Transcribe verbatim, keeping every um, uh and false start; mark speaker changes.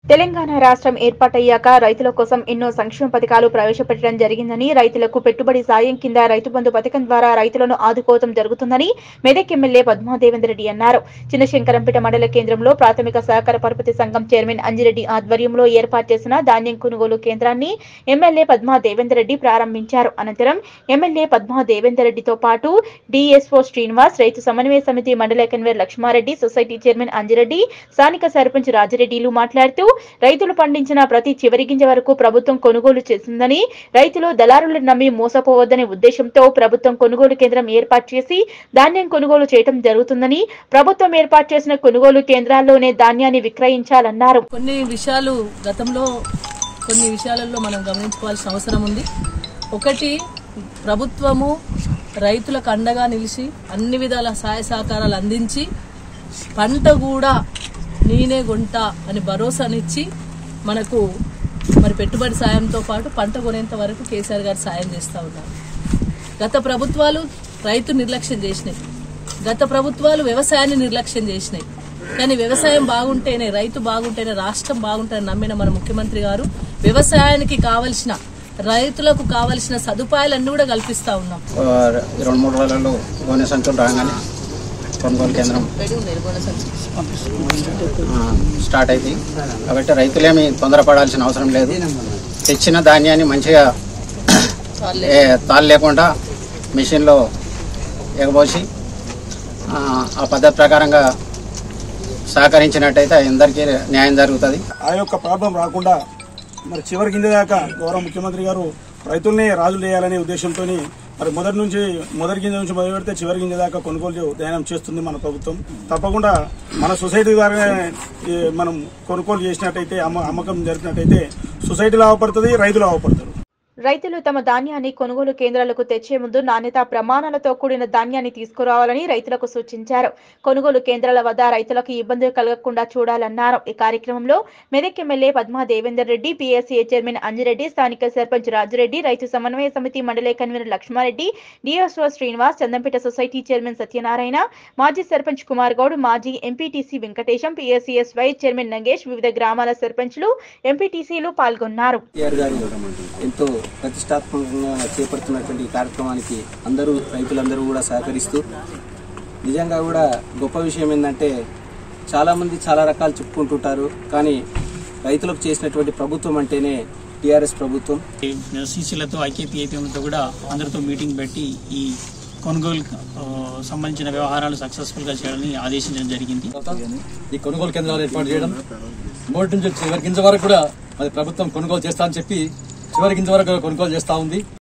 Speaker 1: తెలంగాణ రాష్ట్రం ఏర్పాటయ్యాక రైతుల కోసం ఎన్నో సంక్షేమ పథకాలు ప్రవేశపెట్టడం జరిగిందని, రైతులకు పెట్టుబడి సాయం కింద రైతు బంధు పథకం ద్వారా రైతులను ఆదుకోవడం జరుగుతుందని మెదక్ ఎమ్మెల్యే పద్మా దేవేందర్ రెడ్డి అన్నారు. చిన్నశంకరంపేట మండల కేంద్రంలో ప్రాథమిక సహకార పరపతి సంఘం చైర్మన్ అంజిరెడ్డి ఆధ్వర్యంలో ఏర్పాటు చేసిన ధాన్యం కొనుగోలు కేంద్రాన్ని ఎమ్మెల్యే పద్మా దేవేందర్ రెడ్డి ప్రారంభించారు. అనంతరం ఎమ్మెల్యే పద్మా దేవేందర్ రెడ్డితో పాటు డిఎస్ఓ శ్రీనివాస్, రైతు సమన్వయ సమితి మండల convener Laxmareddy, society chairman Anjireddy, స్థానిక సర్పంచ్ రాజిరెడ్డిలు మాట్లాడుతూ రైతులు పండించిన ప్రతి చివరి గింజ వరకు ప్రభుత్వం కొనుగోలు చేసిందని, రైతులు దళారులను నమ్మి మోసపోవద్దనే ఉద్దేశంతో ప్రభుత్వం కొనుగోలు కేంద్రం ఏర్పాటు చేసి ధాన్యం కొనుగోలు చేయడం జరుగుతుందని, ప్రభుత్వం ఏర్పాటు చేసిన కొనుగోలు కేంద్రాల్లోనే ధాన్యాన్ని విక్రయించాలన్నారు.
Speaker 2: కొన్ని విషయాలు గతంలో కొన్ని విషయాలలో మనం గమనించుకోవాల్సిన అవసరం ఉంది. ఒకటి, ప్రభుత్వము రైతులకు అండగా నిలిచి అన్ని విధాల సహాయ సహకారాలు అందించి పంట కూడా నేనే కొంటా అని భరోసానిచ్చి మనకు మరి పెట్టుబడి సాయంతో పాటు పంట కొనేంత వరకు కేసీఆర్ గారు సాయం చేస్తూ ఉన్నారు. గత ప్రభుత్వాలు రైతు నిర్లక్ష్యం చేసినాయి, గత ప్రభుత్వాలు వ్యవసాయాన్ని నిర్లక్ష్యం చేసినాయి. కానీ వ్యవసాయం బాగుంటేనే, రైతు బాగుంటేనే రాష్ట్రం బాగుంటేనే నమ్మిన మన ముఖ్యమంత్రి గారు వ్యవసాయానికి కావలసిన, రైతులకు కావలసిన సదుపాయాలన్నీ కూడా కల్పిస్తా ఉన్నాం.
Speaker 3: రెండు మూడు రోజులలో గోనె సంచులు రాగానే కొనుగోలు కేంద్రం స్టార్ట్ అయింది. కాబట్టి రైతులేమి తొందరపడాల్సిన అవసరం లేదు. తెచ్చిన ధాన్యాన్ని మంచిగా తాళ్ళు లేకుండా మిషన్లో ఎగబోసి ఆ పద్ధతి ప్రకారంగా సహకరించినట్టయితే అందరికీ న్యాయం జరుగుతుంది.
Speaker 4: ఆ యొక్క ప్రాబ్లం రాకుండా మరి చివరి కింద దాకా గౌరవ ముఖ్యమంత్రి గారు రైతుల్ని రాజులు చేయాలనే ఉద్దేశంతో మరి మొదటి నుంచి మొదటి గింజ నుంచి మొదలు పెడితే చివరి గింజ దాకా కొనుగోలు ధ్యానం చేస్తుంది మన ప్రభుత్వం. తప్పకుండా మన సొసైటీ ద్వారా మనం కొనుగోలు చేసినట్టయితే, అమ్మ అమ్మకం జరిపినట్టయితే సొసైటీ లాభపడుతుంది, రైతులు లాభపడతారు.
Speaker 1: రైతులు తమ ధాన్యాన్ని కొనుగోలు కేంద్రాలకు తెచ్చే ముందు నాణ్యతా ప్రమాణాలతో కూడిన ధాన్యాన్ని తీసుకురావాలని రైతులకు సూచించారు. కొనుగోలు కేంద్రాల వద్ద రైతులకు ఇబ్బందులు కలగకుండా చూడాలన్నారు. ఈ కార్యక్రమంలో Medak MLA Padma Devender Reddy, PSC chairman Anjireddy, స్థానిక సర్పంచ్ రాజిరెడ్డి, రైతు సమన్వయ సమితి మండల convener Laxmareddy, DSO Srinivas, Chandampet society chairman Satyanarayana, మాజీ సర్పంచ్ కుమార్ గౌడ్, మాజీ MPTC Venkatesham, PSCS vice chairman Nangesh, వివిధ గ్రామాల సర్పంచ్లు, ఎంపీటీసీలు పాల్గొన్నారు.
Speaker 5: ఎంతో ప్రతిష్టాత్మకంగా చేపడుతున్నటువంటి ఈ కార్యక్రమానికి అందరూ రైతులందరూ కూడా సహకరిస్తూ, నిజంగా కూడా గొప్ప విషయం ఏంటంటే చాలామంది చాలా రకాలు చెప్పుకుంటుంటారు, కానీ రైతులకు చేసినటువంటి ప్రభుత్వం అంటేనే టీఆర్ఎస్ ప్రభుత్వం.
Speaker 6: సీసీలతో ఐకేపీఐపీఎంతో కూడా అందరితో మీటింగ్ పెట్టి ఈ కొనుగోలు సంబంధించిన వ్యవహారాలు సక్సెస్ఫుల్ గా చేయాలని ఆదేశించడం జరిగింది.
Speaker 7: ఈ కొనుగోలు కేంద్రాలు ఏర్పాటు చేయడం, మొదటి నుంచి చివరి గింజ వరకు కూడా మరి ప్రభుత్వం కొనుగోలు చేస్తా అని చెప్పి చివరి గింజ వరకు కొనుగోలు చేస్తా ఉంది.